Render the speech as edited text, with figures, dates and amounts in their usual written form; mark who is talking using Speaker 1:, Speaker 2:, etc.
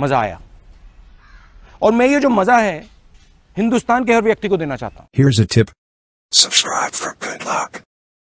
Speaker 1: मजा आया। और मैं ये जो मजा है हिंदुस्तान के हर व्यक्ति को देना चाहता हूं।
Speaker 2: Here's a tip. Subscribe for good luck.